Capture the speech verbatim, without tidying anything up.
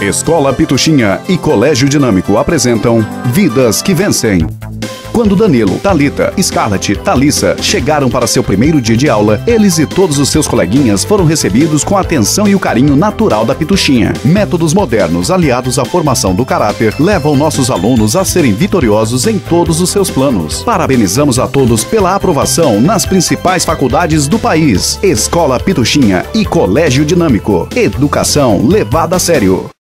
Escola Pituxinha e Colégio Dinâmico apresentam Vidas que Vencem. Quando Danilo, Thalita, Scarlett, Thalissa chegaram para seu primeiro dia de aula, eles e todos os seus coleguinhas foram recebidos com a atenção e o carinho natural da Pituxinha. Métodos modernos aliados à formação do caráter levam nossos alunos a serem vitoriosos em todos os seus planos. Parabenizamos a todos pela aprovação nas principais faculdades do país. Escola Pituxinha e Colégio Dinâmico. Educação levada a sério.